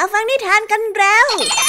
ฟังนิทานกันแล้ว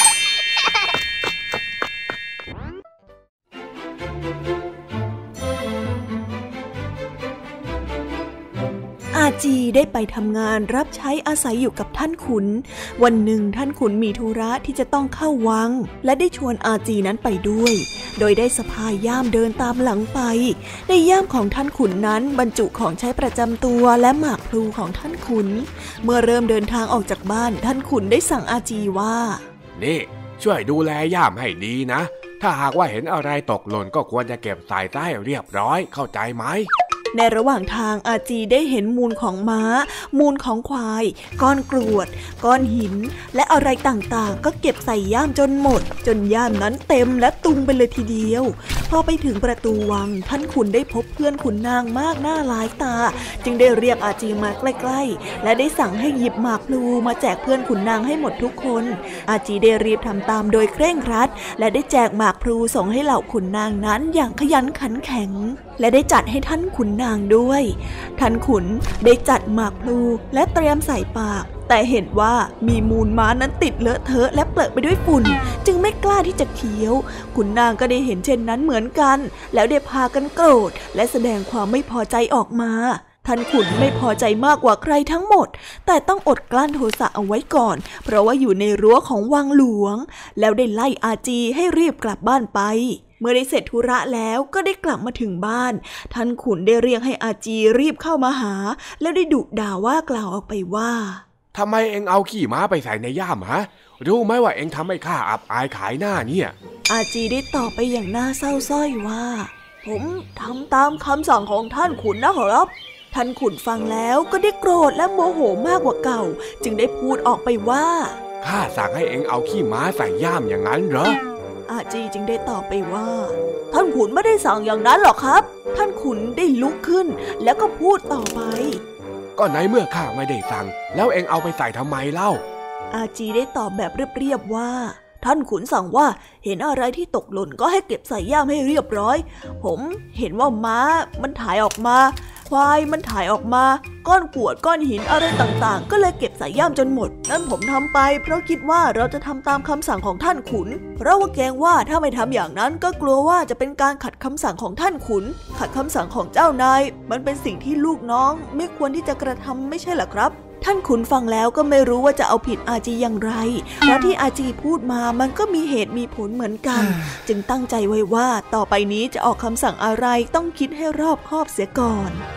อาจีได้ไปทำงานรับใช้อาศัยอยู่กับท่านขุนวันหนึ่งท่านขุนมีธุระที่จะต้องเข้าวังและได้ชวนอาจีนั้นไปด้วยโดยได้สะพายย่ามเดินตามหลังไปในย่ามของท่านขุนนั้นบรรจุของใช้ประจำตัวและหมากพลูของท่านขุนเมื่อเริ่มเดินทางออกจากบ้านท่านขุนได้สั่งอาจีว่านี่ช่วยดูแลย่ามให้ดีนะถ้าหากว่าเห็นอะไรตกหล่นก็ควรจะเก็บใส่ใต้เรียบร้อยเข้าใจไหมในระหว่างทางอาจีได้เห็นมูลของม้ามูลของควายก้อนกรวดก้อนหินและอะไรต่างๆก็เก็บใส่ย่ามจนหมดจนย่ามนั้นเต็มและตุงไปเลยทีเดียวพอไปถึงประตูวังท่านขุนได้พบเพื่อนขุนนางมากหน้าหลายตาจึงได้เรียกอาจีมาใกล้ๆและได้สั่งให้หยิบหมากพลูมาแจกเพื่อนขุนนางให้หมดทุกคนอาจีได้รีบทำตามโดยเคร่งครัดและได้แจกหมากพลูส่งให้เหล่าขุนนางนั้นอย่างขยันขันแข็งและได้จัดให้ท่านขุนนางด้วยท่านขุนได้จัดหมากพลูและเตรียมใส่ปากแต่เห็นว่ามีมูลม้านั้นติดเลอะเทอะและเปรอะไปด้วยฝุ่นจึงไม่กล้าที่จะเคี้ยวขุนนางก็ได้เห็นเช่นนั้นเหมือนกันแล้วได้พากันโกรธและแสดงความไม่พอใจออกมาท่านขุนไม่พอใจมากกว่าใครทั้งหมดแต่ต้องอดกลั้นโทสะเอาไว้ก่อนเพราะว่าอยู่ในรั้วของวังหลวงแล้วได้ไล่อาจีให้รีบกลับบ้านไปเมื่อได้เสร็จธุระแล้วก็ได้กลับมาถึงบ้านท่านขุนได้เรียกให้อาจีรีบเข้ามาหาแล้วได้ดุด่าว่ากล่าวออกไปว่าทำไมเอ็งเอาขี้ม้าไปใส่ในย่ามฮะรู้ไหมว่าเอ็งทำให้ข้าอับอายขายหน้าเนี่ยอาจีได้ตอบไปอย่างน่าเศร้าส้อยว่าผมทำตามคำสั่งของท่านขุนนะครับท่านขุนฟังแล้วก็ได้โกรธและโมโหมากกว่าเก่าจึงได้พูดออกไปว่าข้าสั่งให้เอ็งเอาขี้ม้าใส่ย่ามอย่างนั้นเหรออาจีจึงได้ตอบไปว่าท่านขุนไม่ได้สั่งอย่างนั้นหรอกครับท่านขุนได้ลุกขึ้นแล้วก็พูดต่อไปก็ในเมื่อข้าไม่ได้สั่งแล้วเอ็งเอาไปใส่ทำไมเล่าอาจีได้ตอบแบบเรียบๆว่าท่านขุนสั่งว่าเห็นอะไรที่ตกหล่นก็ให้เก็บใส่ย่ามให้เรียบร้อยผมเห็นว่าม้ามันถ่ายออกมาควายมันถ่ายออกมาก้อนกรวดก้อนหินอะไรต่างๆก็เลยเก็บใส่ย่ามจนหมดนั่นผมทำไปเพราะคิดว่าเราจะทำตามคำสั่งของท่านขุนเพราะว่าเกรงว่าถ้าไม่ทำอย่างนั้นก็กลัวว่าจะเป็นการขัดคำสั่งของท่านขุนขัดคำสั่งของเจ้านายมันเป็นสิ่งที่ลูกน้องไม่ควรที่จะกระทำไม่ใช่หรอครับท่านขุนฟังแล้วก็ไม่รู้ว่าจะเอาผิดอาจีอย่างไรเพราะที่อาจีพูดมามันก็มีเหตุมีผลเหมือนกันจึงตั้งใจไว้ว่าต่อไปนี้จะออกคำสั่งอะไรต้องคิดให้รอบคอบเสียก่อน